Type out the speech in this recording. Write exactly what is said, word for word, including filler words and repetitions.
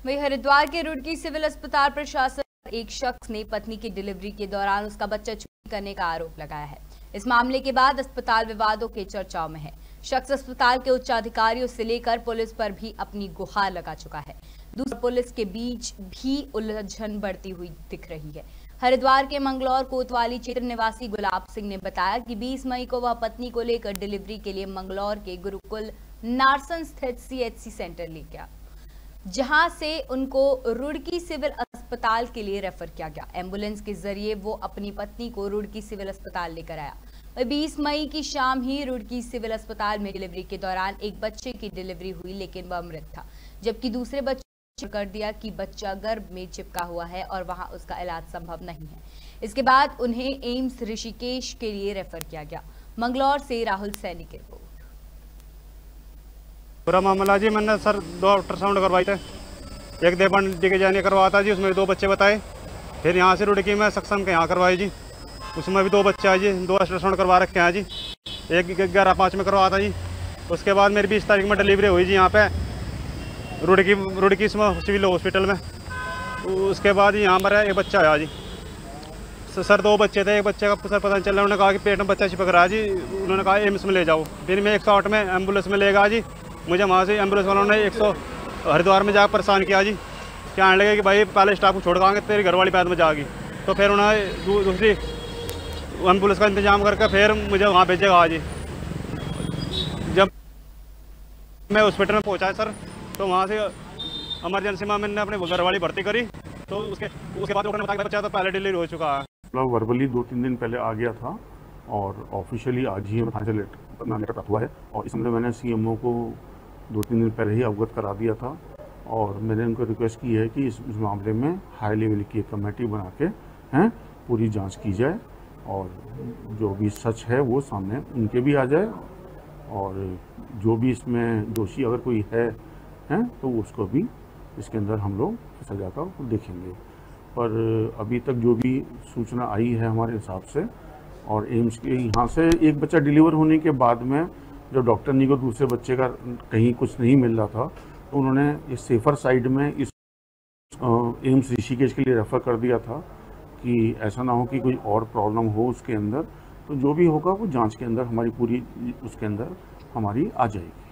वहीं हरिद्वार के रुड़की सिविल अस्पताल प्रशासन एक शख्स ने पत्नी की डिलीवरी के दौरान उसका बच्चा चोरी करने का आरोप लगाया है। इस मामले के बाद अस्पताल विवादों के चर्चाओं में है। शख्स अस्पताल के उच्च अधिकारियों से लेकर पुलिस पर भी अपनी गुहार लगा चुका है। दूसरी पुलिस के बीच भी उलझन बढ़ती हुई दिख रही है। हरिद्वार के मंगलौर कोतवाली क्षेत्र निवासी गुलाब सिंह ने बताया कि बीस मई को वह पत्नी को लेकर डिलीवरी के लिए मंगलौर के गुरुकुल नारसन स्थित सीएचसी सेंटर ले गया, जहां से उनको रुड़की सिविल अस्पताल के लिए रेफर किया गया। एम्बुलेंस के जरिए वो अपनी पत्नी को रुड़की सिविल अस्पताल लेकर आया। बीस मई की शाम ही रुड़की सिविल अस्पताल में डिलीवरी के दौरान एक बच्चे की डिलीवरी हुई, लेकिन वह मृत था, जबकि दूसरे बच्चे कर दिया कि बच्चा गर्भ में चिपका हुआ है और वहां उसका इलाज संभव नहीं है। इसके बाद उन्हें एम्स ऋषिकेश के लिए रेफर किया गया। मंगलौर से राहुल सैनी की रिपोर्ट। पूरा मामला जी, मैंने सर दो अल्ट्रासाउंड करवाए थे, एक देवन डी के जाने करवाया था जी, उसमें दो बच्चे बताए। फिर यहाँ से रुड़की में सक्षम के यहाँ करवाए जी, उसमें भी दो बच्चे आए जी, दो अल्ट्रासाउंड करवा रखे हैं जी, एक ग्यारह पाँच में करवाया था जी। उसके बाद मेरी बीस तारीख में डिलीवरी हुई जी यहाँ पे रुड़की रुड़की सिविल हॉस्पिटल में। उसके बाद यहाँ मेरा एक बच्चा आया जी। सर दो बच्चे थे, एक बच्चे का सर पता नहीं चल रहा, उन्होंने कहा कि पेट में बच्चा चिपक रहा है जी, उन्होंने कहा एम्स में ले जाओ। फिर मैं एक सौ आठ में एम्बुलेंस में ले गया जी। मुझे वहाँ से एम्बुलेंस वालों ने एक सौ हरिद्वार में जाकर परेशान किया जी, क्या आने लगे कि भाई पहले स्टाफ को छोड़ कर तेरी घरवाली बाद में जाएगी। तो फिर उन्होंने दू, दूसरी एम्बुलेंस का इंतजाम करके फिर मुझे वहाँ भेजेगा जी। जब मैं हॉस्पिटल में पहुँचा सर, तो वहाँ से इमरजेंसी में मैंने अपनी घरवाली भर्ती करी, तो उसके उसके बाद उन्होंने बताया बच्चा तो पहले डिलीवरी हो चुका है। मतलब वर्बली दो तीन दिन पहले आ गया था और ऑफिशियली आज ही थाने से लेटर लेटर प्राप्त हुआ है और इस मामले में मैंने सीएमओ को दो तीन दिन पहले ही अवगत करा दिया था और मैंने उनको रिक्वेस्ट की है कि इस, इस मामले में हाई लेवल की एक कमेटी बना के हैं पूरी जांच की जाए और जो भी सच है वो सामने उनके भी आ जाए और जो भी इसमें दोषी अगर कोई है हैं तो उसको भी इसके अंदर हम लोग सजा का देखेंगे। पर अभी तक जो भी सूचना आई है हमारे हिसाब से और एम्स के यहाँ से एक बच्चा डिलीवर होने के बाद में जब डॉक्टर नी को दूसरे बच्चे का कहीं कुछ नहीं मिल रहा था तो उन्होंने इस सेफर साइड में इस एम्स ऋषिकेश के लिए रेफ़र कर दिया था कि ऐसा ना हो कि कोई और प्रॉब्लम हो उसके अंदर। तो जो भी होगा वो जांच के अंदर हमारी पूरी उसके अंदर हमारी आ जाएगी।